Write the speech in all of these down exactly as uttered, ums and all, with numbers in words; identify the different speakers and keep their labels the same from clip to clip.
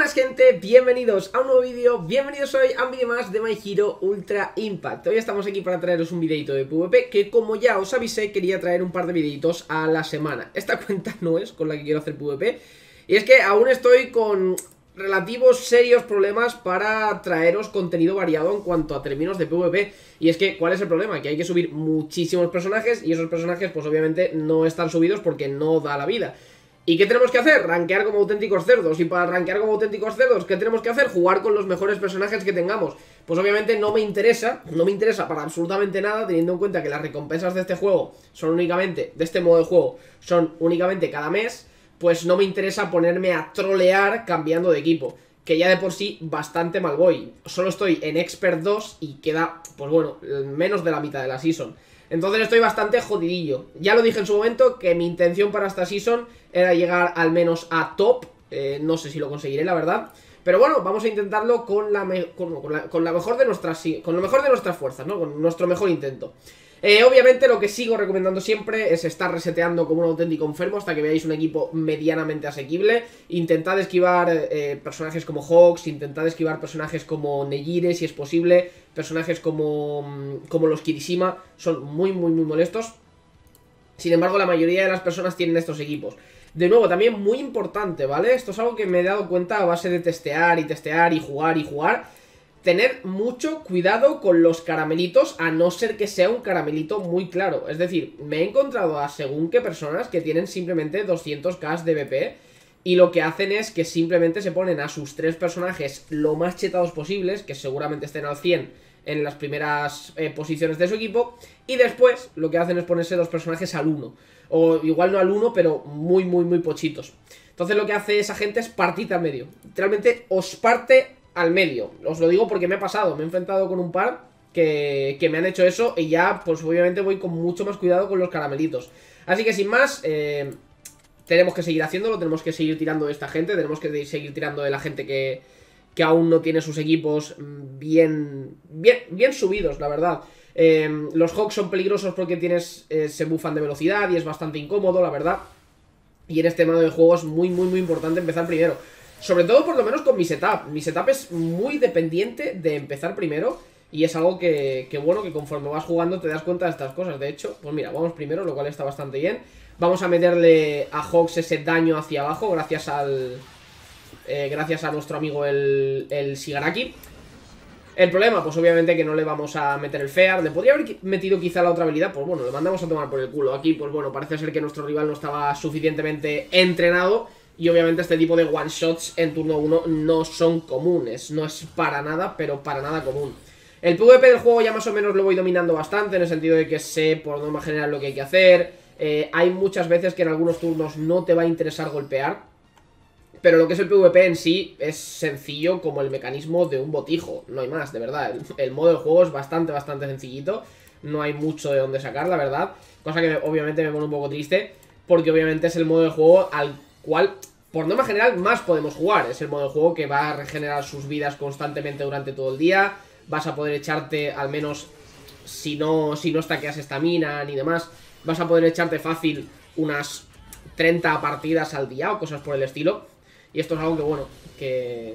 Speaker 1: Buenas gente, bienvenidos a un nuevo vídeo, bienvenidos hoy a un vídeo más de My Hero Ultra Impact. Hoy estamos aquí para traeros un videito de PvP que, como ya os avisé, quería traer un par de videitos a la semana. Esta cuenta no es con la que quiero hacer PvP, y es que aún estoy con relativos serios problemas para traeros contenido variado en cuanto a términos de PvP. Y es que, ¿cuál es el problema? Que hay que subir muchísimos personajes y esos personajes pues obviamente no están subidos porque no da la vida. ¿Y qué tenemos que hacer? Rankear como auténticos cerdos. Y para rankear como auténticos cerdos, ¿qué tenemos que hacer? Jugar con los mejores personajes que tengamos. Pues obviamente no me interesa, no me interesa para absolutamente nada, teniendo en cuenta que las recompensas de este juego son únicamente, de este modo de juego, son únicamente cada mes. Pues no me interesa ponerme a trolear cambiando de equipo, que ya de por sí bastante mal voy. Solo estoy en Expert dos y queda, pues bueno, menos de la mitad de la season. Entonces estoy bastante jodidillo. Ya lo dije en su momento que mi intención para esta season era llegar al menos a top. eh, No sé si lo conseguiré, la verdad. Pero bueno, vamos a intentarlo con la, me con, con la, con la mejor de nuestras con lo mejor de nuestras fuerzas, ¿no? Con nuestro mejor intento. Eh, obviamente lo que sigo recomendando siempre es estar reseteando como un auténtico enfermo hasta que veáis un equipo medianamente asequible. Intentad esquivar eh, personajes como Hawks, intentad esquivar personajes como Neyire si es posible, personajes como, como los Kirishima, son muy muy muy molestos. Sin embargo, la mayoría de las personas tienen estos equipos. De nuevo, también muy importante, ¿vale? Esto es algo que me he dado cuenta a base de testear y testear y jugar y jugar. Tener mucho cuidado con los caramelitos, a no ser que sea un caramelito muy claro. Es decir, me he encontrado a según qué personas que tienen simplemente doscientos k de B P y lo que hacen es que simplemente se ponen a sus tres personajes lo más chetados posibles, que seguramente estén al cien en las primeras eh, posiciones de su equipo, y después lo que hacen es ponerse dos personajes al uno, o igual no al uno, pero muy muy muy pochitos. Entonces lo que hace esa gente es partirte al medio. Literalmente os parte al medio. Os lo digo porque me ha pasado, me he enfrentado con un par que, que me han hecho eso y ya pues obviamente voy con mucho más cuidado con los caramelitos. Así que sin más, eh, tenemos que seguir haciéndolo, tenemos que seguir tirando de esta gente, tenemos que seguir tirando de la gente que, que aún no tiene sus equipos bien, bien, bien subidos, la verdad. Eh, los Hawks son peligrosos porque tienes eh, se bufan de velocidad y es bastante incómodo, la verdad. Y en este modo de juego es muy muy muy importante empezar primero. Sobre todo por lo menos con mi setup. Mi setup es muy dependiente de empezar primero. Y es algo que, que bueno, que conforme vas jugando te das cuenta de estas cosas. De hecho, pues mira, vamos primero, lo cual está bastante bien. Vamos a meterle a Hawks ese daño hacia abajo gracias al... Eh, gracias a nuestro amigo el, el Shigaraki. El problema, pues obviamente que no le vamos a meter el Fear. Le podría haber metido quizá la otra habilidad. Pues bueno, le mandamos a tomar por el culo. Aquí, pues bueno, parece ser que nuestro rival no estaba suficientemente entrenado. Y obviamente este tipo de one shots en turno uno no son comunes. No es para nada, pero para nada común. El PvP del juego ya más o menos lo voy dominando bastante, en el sentido de que sé por norma general lo que hay que hacer. eh, Hay muchas veces que en algunos turnos no te va a interesar golpear, pero lo que es el PvP en sí es sencillo como el mecanismo de un botijo. No hay más, de verdad. El, el modo de juego es bastante, bastante sencillito. No hay mucho de dónde sacar, la verdad. Cosa que obviamente me pone un poco triste, porque obviamente es el modo de juego al cual, por norma general, más podemos jugar. Es el modo de juego que va a regenerar sus vidas constantemente durante todo el día. Vas a poder echarte, al menos si no, si no stackeas estamina ni demás, vas a poder echarte fácil unas treinta partidas al día o cosas por el estilo. Y esto es algo que, bueno, que,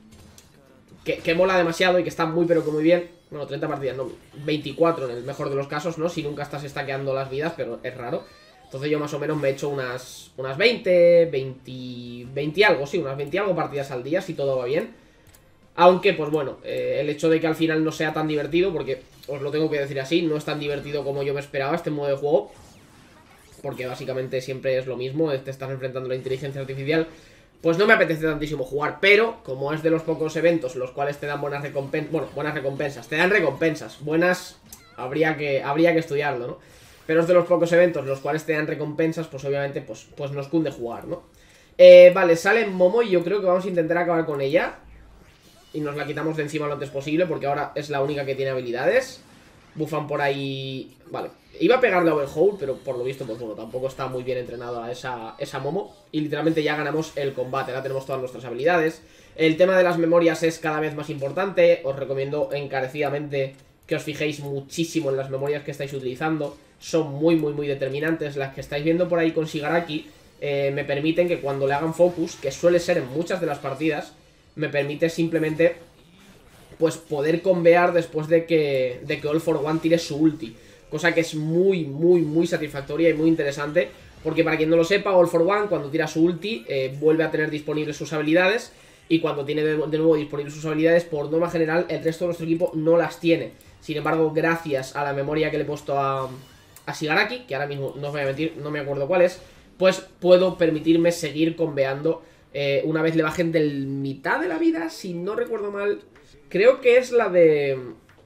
Speaker 1: que, que mola demasiado y que está muy pero que muy bien. Bueno, treinta partidas, no, veinticuatro en el mejor de los casos, ¿no? Si nunca estás stackeando las vidas, pero es raro. Entonces yo más o menos me he hecho unas, unas veinte, veinte, veinte algo, sí, unas veinte algo partidas al día, si todo va bien. Aunque, pues bueno, eh, el hecho de que al final no sea tan divertido, porque os lo tengo que decir así, no es tan divertido como yo me esperaba este modo de juego. Porque básicamente siempre es lo mismo, te estás enfrentando a la inteligencia artificial. Pues no me apetece tantísimo jugar, pero como es de los pocos eventos los cuales te dan buenas recompensas, bueno, buenas recompensas, te dan recompensas, buenas, habría que, habría que estudiarlo, ¿no? Pero es de los pocos eventos los cuales te dan recompensas, pues obviamente pues, pues nos cunde jugar, ¿no? Eh, vale, sale Momo y yo creo que vamos a intentar acabar con ella. Y nos la quitamos de encima lo antes posible, porque ahora es la única que tiene habilidades. Bufan por ahí... Vale, iba a pegarle a Overhaul, pero por lo visto, pues bueno, tampoco está muy bien entrenada esa, esa Momo. Y literalmente ya ganamos el combate, ahora tenemos todas nuestras habilidades. El tema de las memorias es cada vez más importante. Os recomiendo encarecidamente que os fijéis muchísimo en las memorias que estáis utilizando. Son muy, muy, muy determinantes. Las que estáis viendo por ahí con Shigaraki eh, me permiten que cuando le hagan focus, que suele ser en muchas de las partidas, me permite simplemente pues poder convear después de que, de que All for One tire su ulti. Cosa que es muy, muy, muy satisfactoria y muy interesante. Porque para quien no lo sepa, All for One cuando tira su ulti eh, vuelve a tener disponibles sus habilidades. Y cuando tiene de, de nuevo disponibles sus habilidades, por norma general, el resto de nuestro equipo no las tiene. Sin embargo, gracias a la memoria que le he puesto a, a Shigaraki, que ahora mismo no os voy a mentir, no me acuerdo cuál es, pues puedo permitirme seguir conveando eh, una vez le bajen del mitad de la vida, si no recuerdo mal. Creo que es la de...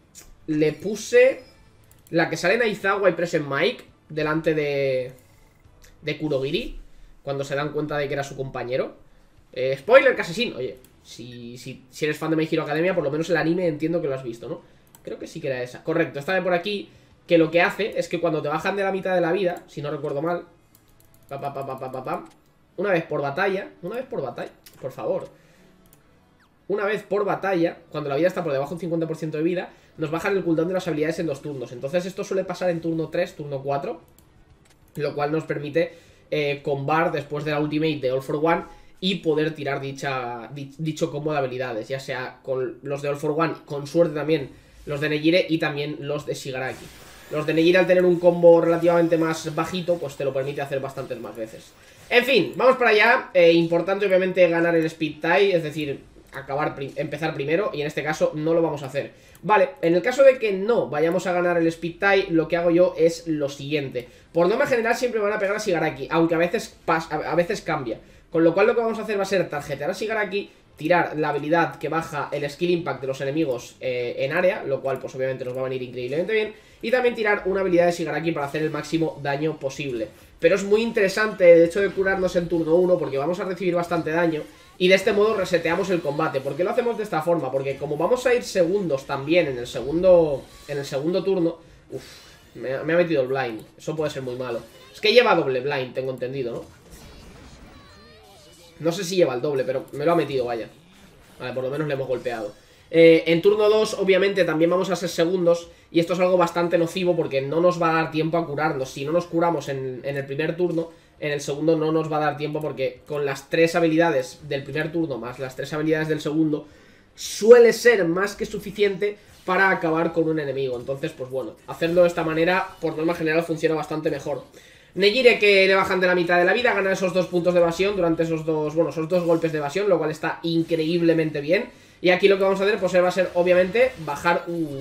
Speaker 1: Le puse la que sale en Aizawa y Present Mike delante de... de Kurogiri, cuando se dan cuenta de que era su compañero. Eh, spoiler, casi sin. Oye, si, si, si eres fan de My Hero Academia, por lo menos el anime entiendo que lo has visto, ¿no? Creo que sí que era esa. Correcto, esta de por aquí, que lo que hace es que cuando te bajan de la mitad de la vida, si no recuerdo mal, pa, pa, pa, pa, pa, pa, pa, una vez por batalla, una vez por batalla, por favor, una vez por batalla, cuando la vida está por debajo de un cincuenta por ciento de vida, nos bajan el cooldown de las habilidades en dos turnos. Entonces esto suele pasar en turno tres, turno cuatro, lo cual nos permite eh, combar después de la ultimate de All for One y poder tirar dicha, dicho combo de habilidades, ya sea con los de All for One, con suerte también los de Nejire y también los de Shigaraki. Los de Nejire, al tener un combo relativamente más bajito, pues te lo permite hacer bastantes más veces. En fin, vamos para allá. eh, Importante obviamente ganar el speed tie, es decir, acabar prim empezar primero, y en este caso no lo vamos a hacer. Vale, en el caso de que no vayamos a ganar el speed tie, lo que hago yo es lo siguiente. Por norma general siempre me van a pegar a Shigaraki, aunque a veces, pas a veces cambia. Con lo cual lo que vamos a hacer va a ser tarjetear a Shigaraki, tirar la habilidad que baja el skill impact de los enemigos eh, en área, lo cual pues obviamente nos va a venir increíblemente bien, y también tirar una habilidad de Shigaraki para hacer el máximo daño posible. Pero es muy interesante el hecho de curarnos en turno uno, porque vamos a recibir bastante daño, y de este modo reseteamos el combate. ¿Por qué lo hacemos de esta forma? Porque como vamos a ir segundos también en el segundo, en el segundo turno, uff, me, me ha metido el blind, eso puede ser muy malo. Es que lleva doble blind, tengo entendido, ¿no? No sé si lleva el doble, pero me lo ha metido, vaya. Vale, por lo menos le hemos golpeado. eh, En turno dos, obviamente, también vamos a ser segundos. Y esto es algo bastante nocivo porque no nos va a dar tiempo a curarnos. Si no nos curamos en, en el primer turno, en el segundo no nos va a dar tiempo, porque con las tres habilidades del primer turno más las tres habilidades del segundo, suele ser más que suficiente para acabar con un enemigo. Entonces, pues bueno, hacerlo de esta manera, por norma general, funciona bastante mejor. Nejire, que le bajan de la mitad de la vida, gana esos dos puntos de evasión durante esos dos, bueno, esos dos golpes de evasión, lo cual está increíblemente bien. Y aquí lo que vamos a hacer, pues va a ser, obviamente, bajar...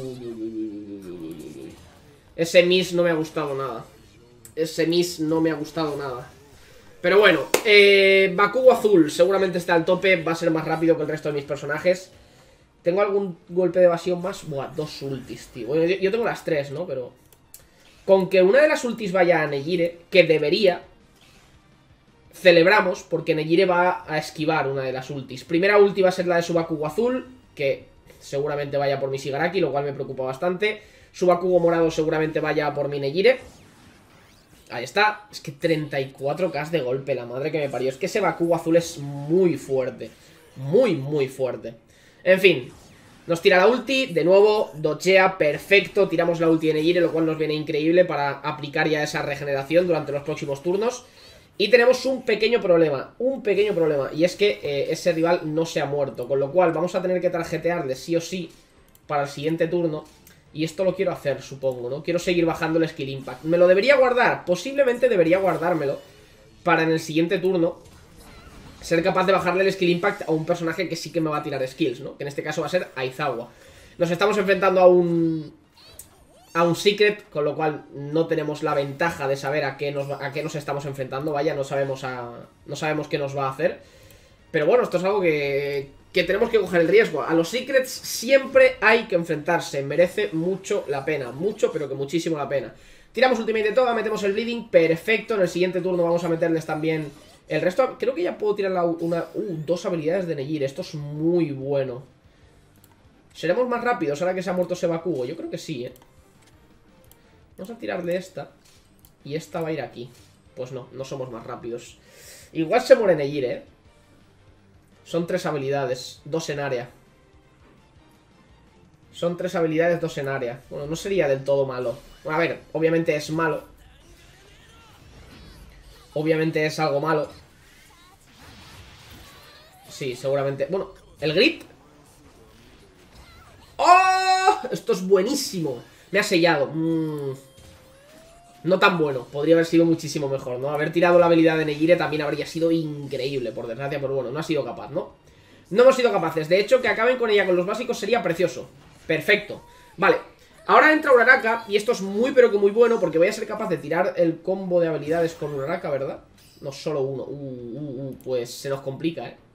Speaker 1: Uh, ese miss no me ha gustado nada. Ese miss no me ha gustado nada. Pero bueno, eh, Bakugo azul seguramente está al tope, va a ser más rápido que el resto de mis personajes. ¿Tengo algún golpe de evasión más? Buah, dos ultis, tío. Bueno, yo, yo tengo las tres, ¿no? Pero... con que una de las ultis vaya a Nejire, que debería, celebramos, porque Nejire va a esquivar una de las ultis. Primera ulti va a ser la de su Bakugo azul, que seguramente vaya por mi Shigaraki, lo cual me preocupa bastante. Su Bakugo morado seguramente vaya por mi Nejire. Ahí está. Es que treinta y cuatro K de golpe, la madre que me parió. Es que ese Bakugo azul es muy fuerte. Muy, muy fuerte. En fin... nos tira la ulti, de nuevo, dodgea, perfecto, tiramos la ulti de Nejire, lo cual nos viene increíble para aplicar ya esa regeneración durante los próximos turnos. Y tenemos un pequeño problema, un pequeño problema, y es que eh, ese rival no se ha muerto, con lo cual vamos a tener que tarjetearle sí o sí para el siguiente turno. Y esto lo quiero hacer, supongo, ¿no? Quiero seguir bajando el skill impact. ¿Me lo debería guardar? Posiblemente debería guardármelo para en el siguiente turno ser capaz de bajarle el skill impact a un personaje que sí que me va a tirar skills, ¿no? Que en este caso va a ser Aizawa. Nos estamos enfrentando a un... a un Secret, con lo cual no tenemos la ventaja de saber a qué nos, a qué nos estamos enfrentando. Vaya, no sabemos a... no sabemos qué nos va a hacer. Pero bueno, esto es algo que... que tenemos que coger el riesgo. A los Secrets siempre hay que enfrentarse. Merece mucho la pena. Mucho, pero que muchísimo la pena. Tiramos ultimate de toda, metemos el bleeding. Perfecto, en el siguiente turno vamos a meterles también... el resto, creo que ya puedo tirar la, una, uh, dos habilidades de Nejire. Esto es muy bueno. ¿Seremos más rápidos ahora que se ha muerto ese Bakugo? Yo creo que sí, ¿eh? Vamos a tirarle esta. Y esta va a ir aquí. Pues no, no somos más rápidos. Igual se muere Nejire, ¿eh? Son tres habilidades, dos en área. Son tres habilidades, dos en área. Bueno, no sería del todo malo. Bueno, a ver, obviamente es malo. Obviamente es algo malo. Sí, seguramente. Bueno, el grit. ¡Oh! Esto es buenísimo. Me ha sellado. Mm. No tan bueno. Podría haber sido muchísimo mejor, ¿no? Haber tirado la habilidad de Neyire también habría sido increíble, por desgracia. Pero bueno, no ha sido capaz, ¿no? No hemos sido capaces. De hecho, que acaben con ella con los básicos sería precioso. Perfecto. Vale. Ahora entra Uraraka. Y esto es muy pero que muy bueno, porque voy a ser capaz de tirar el combo de habilidades con Uraraka, ¿verdad? No solo uno. Uh, uh, uh. Pues se nos complica, ¿eh?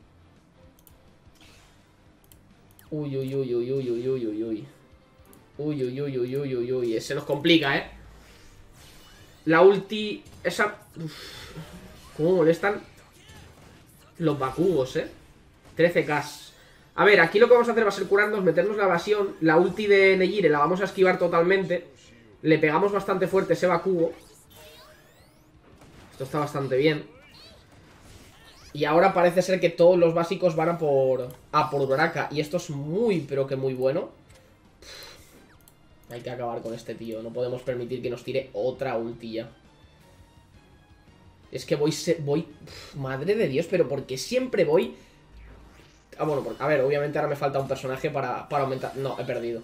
Speaker 1: Uy, uy, uy, uy, uy, uy, uy, uy, uy. Uy, uy, uy, uy, uy, uy, uy. Se nos complica, ¿eh? La ulti... Esa... Uf. ¿Cómo molestan los Bakugos, eh? trece k. A ver, aquí lo que vamos a hacer va a ser curarnos, meternos la evasión. La ulti de Neyire la vamos a esquivar totalmente. Le pegamos bastante fuerte ese Bakugo. Esto está bastante bien. Y ahora parece ser que todos los básicos van a por... A por Uraraka. Y esto es muy, pero que muy bueno. Hay que acabar con este tío. No podemos permitir que nos tire otra ulti ya. Es que voy... voy uf, madre de Dios, pero ¿por qué siempre voy...? Ah, bueno, porque, a ver, obviamente ahora me falta un personaje para, para aumentar... No, he perdido.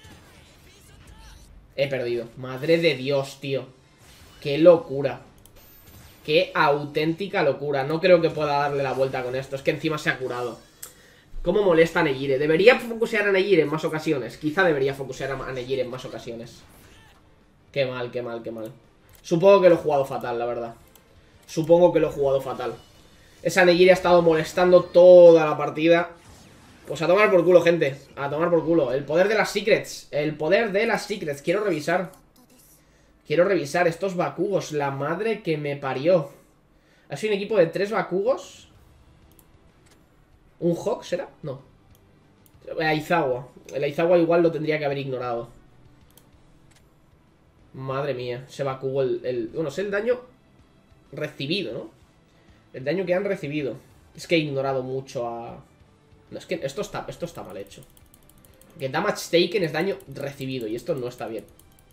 Speaker 1: He perdido. Madre de Dios, tío. Qué locura. Qué auténtica locura. No creo que pueda darle la vuelta con esto. Es que encima se ha curado. ¿Cómo molesta a Neyire? ¿Debería focusear a Neyire en más ocasiones? Quizá debería focusear a Neyire en más ocasiones. Qué mal, qué mal, qué mal. Supongo que lo he jugado fatal, la verdad. Supongo que lo he jugado fatal. Esa Neyire ha estado molestando toda la partida. Pues a tomar por culo, gente. A tomar por culo. El poder de las secrets. El poder de las secrets. Quiero revisar. Quiero revisar estos Bakugos. La madre que me parió. Ha sido un equipo de tres Bakugos. ¿Un Hawk será? No. El Aizawa. El Aizawa igual lo tendría que haber ignorado. Madre mía. Ese Bakugo, el, el... Bueno, es el daño recibido, ¿no? El daño que han recibido. Es que he ignorado mucho a... No, es que esto está, esto está mal hecho. Que damage taken es daño recibido. Y esto no está bien.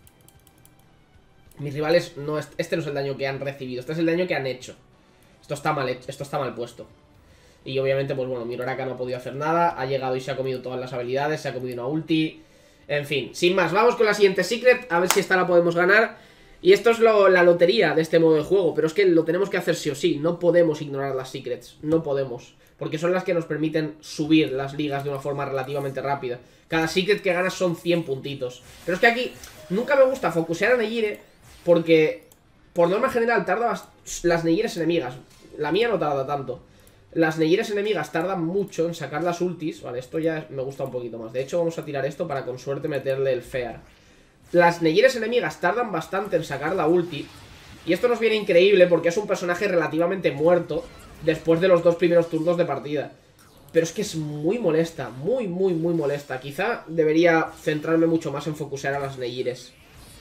Speaker 1: Mis rivales no... Es, este no es el daño que han recibido. Este es el daño que han hecho. Esto está mal hecho. Esto está mal puesto. Y obviamente, pues bueno, mi Uraraka no ha podido hacer nada. Ha llegado y se ha comido todas las habilidades. Se ha comido una ulti. En fin, sin más, vamos con la siguiente secret. A ver si esta la podemos ganar. Y esto es lo, la lotería de este modo de juego. Pero es que lo tenemos que hacer sí o sí. No podemos ignorar las secrets. No podemos. Porque son las que nos permiten subir las ligas de una forma relativamente rápida. Cada secret que ganas son cien puntitos. Pero es que aquí nunca me gusta focusear a Neyire. Porque por norma general tarda las Neyires enemigas. La mía no tarda tanto. Las Neyires enemigas tardan mucho en sacar las ultis. Vale, esto ya me gusta un poquito más. De hecho, vamos a tirar esto para con suerte meterle el Fear. Las Neyires enemigas tardan bastante en sacar la ulti. Y esto nos viene increíble porque es un personaje relativamente muerto después de los dos primeros turnos de partida. Pero es que es muy molesta. Muy, muy, muy molesta. Quizá debería centrarme mucho más en focusear a las Neyires.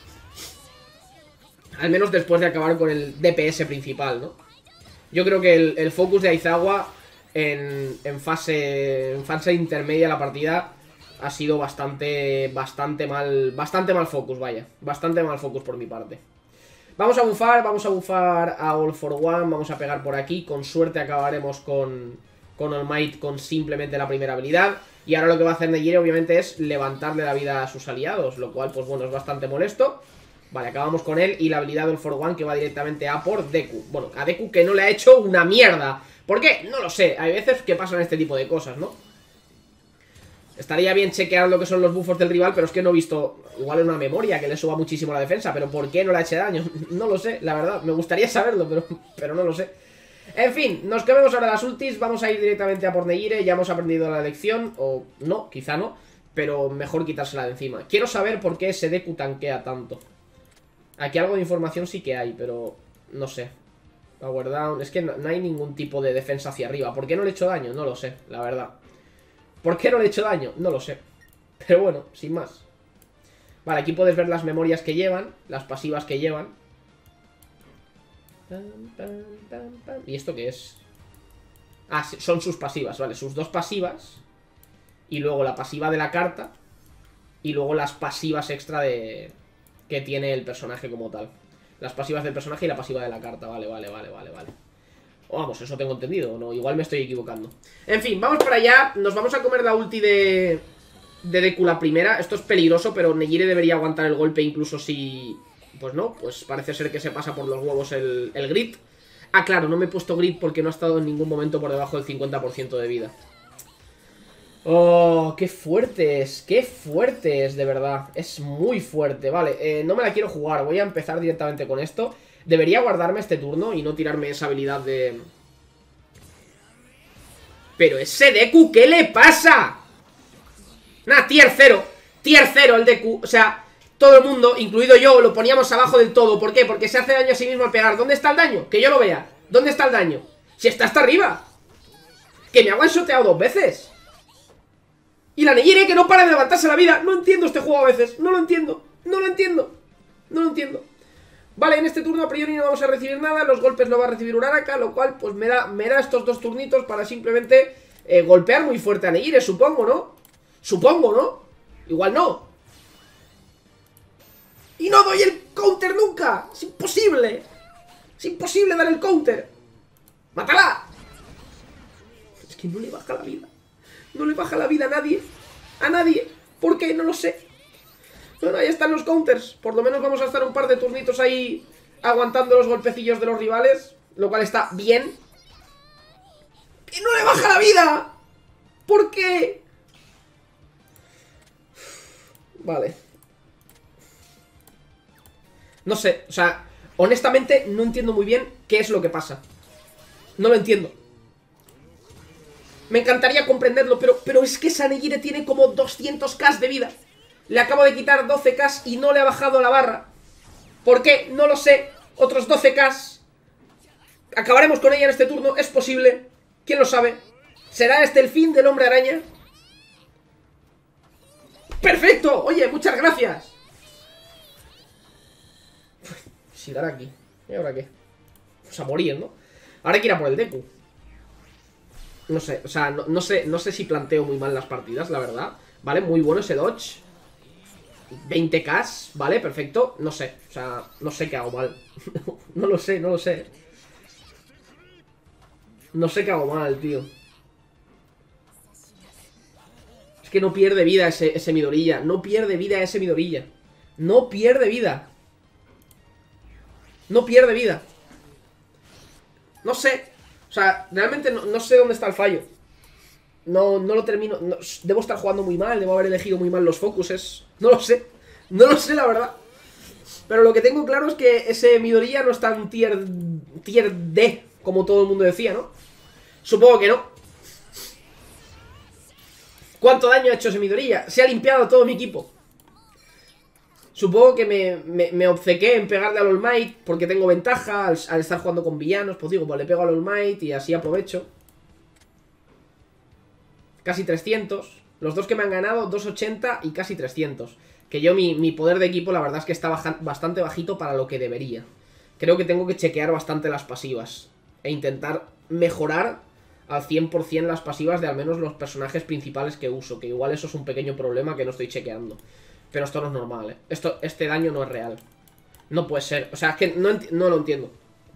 Speaker 1: Al menos después de acabar con el D P S principal, ¿no? Yo creo que el, el focus de Aizawa en, en, fase, en fase intermedia de la partida ha sido bastante, bastante mal, bastante mal focus, vaya. Bastante mal focus por mi parte. Vamos a bufar, vamos a bufar a All for One, vamos a pegar por aquí. Con suerte acabaremos con, con All Might con simplemente la primera habilidad. Y ahora lo que va a hacer Neyire obviamente es levantarle la vida a sus aliados, lo cual pues bueno es bastante molesto. Vale, acabamos con él y la habilidad del For One que va directamente a por Deku. Bueno, a Deku que no le ha hecho una mierda. ¿Por qué? No lo sé. Hay veces que pasan este tipo de cosas, ¿no? Estaría bien chequear lo que son los buffos del rival, pero es que no he visto igual en una memoria que le suba muchísimo la defensa. ¿Pero por qué no le ha hecho daño? No lo sé, la verdad. Me gustaría saberlo, pero, pero no lo sé. En fin, nos quedamos ahora las ultis. Vamos a ir directamente a por Neyire. Ya hemos aprendido la lección. O no, quizá no. Pero mejor quitársela de encima. Quiero saber por qué ese Deku tanquea tanto. Aquí algo de información sí que hay, pero no sé. Power down. Es que no, no hay ningún tipo de defensa hacia arriba. ¿Por qué no le he hecho daño? No lo sé, la verdad. ¿Por qué no le he hecho daño? No lo sé. Pero bueno, sin más. Vale, aquí puedes ver las memorias que llevan, las pasivas que llevan. ¿Y esto qué es? Ah, son sus pasivas, vale. Sus dos pasivas. Y luego la pasiva de la carta. Y luego las pasivas extra de... que tiene el personaje como tal. Las pasivas del personaje y la pasiva de la carta. Vale, vale, vale, vale, vale. O vamos, eso tengo entendido, no, igual me estoy equivocando. En fin, vamos para allá. Nos vamos a comer la ulti de... De Deku la primera. Esto es peligroso, pero Neyire debería aguantar el golpe incluso si... Pues no, pues parece ser que se pasa por los huevos el, el grit. Ah, claro, no me he puesto grit porque no ha estado en ningún momento por debajo del cincuenta por ciento de vida. Oh, qué fuertes, qué fuertes, de verdad. Es muy fuerte, vale, eh, no me la quiero jugar. Voy a empezar directamente con esto. Debería guardarme este turno y no tirarme esa habilidad de... Pero ese Deku, ¿qué le pasa? Nah, tier cero. Tier cero el Deku. O sea, todo el mundo, incluido yo, lo poníamos abajo del todo. ¿Por qué? Porque se hace daño a sí mismo al pegar. ¿Dónde está el daño? Que yo lo vea. ¿Dónde está el daño? Si está hasta arriba. Que me ha one-shoteado dos veces. Y la Neyire que no para de levantarse la vida. No entiendo este juego a veces. No lo entiendo. No lo entiendo. No lo entiendo. Vale, en este turno a priori no vamos a recibir nada. Los golpes lo va a recibir Uraraka, lo cual pues me da, me da estos dos turnitos para simplemente eh, golpear muy fuerte a Neyire, supongo, ¿no? Supongo, ¿no? Igual no. Y no doy el counter nunca. Es imposible. Es imposible dar el counter. ¡Mátala! Es que no le baja la vida. No le baja la vida a nadie. A nadie. ¿Por qué? No lo sé. Bueno, ahí están los counters. Por lo menos vamos a estar un par de turnitos ahí aguantando los golpecillos de los rivales, lo cual está bien. ¡Y no le baja la vida! ¿Por qué? Vale. No sé, o sea, honestamente no entiendo muy bien qué es lo que pasa. No lo entiendo. Me encantaría comprenderlo, pero, pero es que Neyire tiene como doscientos k de vida. Le acabo de quitar doce k y no le ha bajado la barra. ¿Por qué? No lo sé. Otros doce k. Acabaremos con ella en este turno, es posible. ¿Quién lo sabe? ¿Será este el fin del hombre araña? ¡Perfecto! Oye, muchas gracias. Si dará aquí. ¿Y ahora qué? Pues a morir, ¿no? Ahora hay que ir a por el Deku. No sé, o sea, no, no sé, no sé si planteo muy mal las partidas, la verdad. Vale, muy bueno ese dodge. veinte k, vale, perfecto. No sé, o sea, no sé qué hago mal. No lo sé, no lo sé. No sé qué hago mal, tío. Es que no pierde vida ese, ese Midorilla. No pierde vida ese Midorilla. No pierde vida. No pierde vida. No sé. O sea, realmente no, no sé dónde está el fallo. No, no lo termino. No, debo estar jugando muy mal. Debo haber elegido muy mal los focuses. No lo sé. No lo sé, la verdad. Pero lo que tengo claro es que ese Midorilla no está en tier, tier D, como todo el mundo decía, ¿no? Supongo que no. ¿Cuánto daño ha hecho ese Midorilla? Se ha limpiado todo mi equipo. Supongo que me, me, me obcequé en pegarle al All Might porque tengo ventaja al, al estar jugando con villanos. Pues digo, pues le pego al All Might y así aprovecho. Casi trescientos. Los dos que me han ganado, doscientos ochenta y casi trescientos. Que yo, mi, mi poder de equipo, la verdad es que está baja, bastante bajito para lo que debería. Creo que tengo que chequear bastante las pasivas e intentar mejorar al cien por cien las pasivas de al menos los personajes principales que uso. Que igual eso es un pequeño problema que no estoy chequeando. Pero esto no es normal, ¿eh? Esto, este daño no es real. No puede ser. O sea, es que no, no lo entiendo.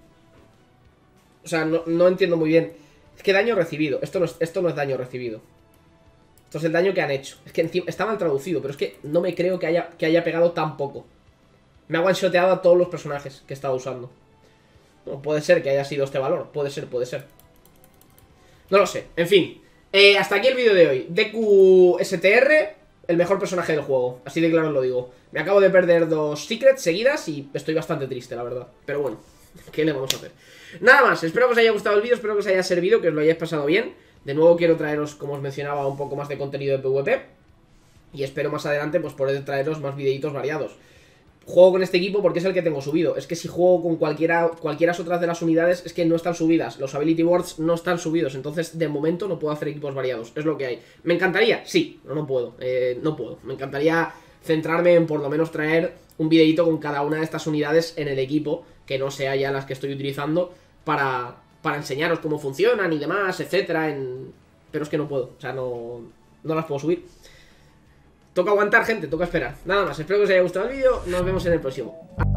Speaker 1: O sea, no, no entiendo muy bien. Es que daño recibido. Esto no, es, esto no es daño recibido. Esto es el daño que han hecho. Es que encima, está mal traducido, pero es que no me creo que haya, que haya pegado tan poco. Me ha one-shoteado a todos los personajes que he estado usando. No, puede ser que haya sido este valor. Puede ser, puede ser. No lo sé. En fin. Eh, hasta aquí el vídeo de hoy. Deku S T R, el mejor personaje del juego. Así de claro os lo digo. Me acabo de perder dos secrets seguidas y estoy bastante triste, la verdad. Pero bueno, ¿qué le vamos a hacer? Nada más. Espero que os haya gustado el vídeo. Espero que os haya servido, que os lo hayáis pasado bien. De nuevo quiero traeros, como os mencionaba, un poco más de contenido de PvP. Y espero más adelante pues poder traeros más videitos variados. Juego con este equipo porque es el que tengo subido. Es que si juego con cualquiera cualquiera otras de las unidades, es que no están subidas. Los ability boards no están subidos. Entonces, de momento, no puedo hacer equipos variados. Es lo que hay. ¿Me encantaría? Sí, pero no puedo. Eh, no puedo. Me encantaría centrarme en por lo menos traer un videito con cada una de estas unidades en el equipo, que no sea ya las que estoy utilizando, para, para enseñaros cómo funcionan y demás, etcétera. En... Pero es que no puedo. O sea, no, no las puedo subir. Toca aguantar, gente, toca esperar. Nada más, espero que os haya gustado el vídeo. Nos vemos en el próximo.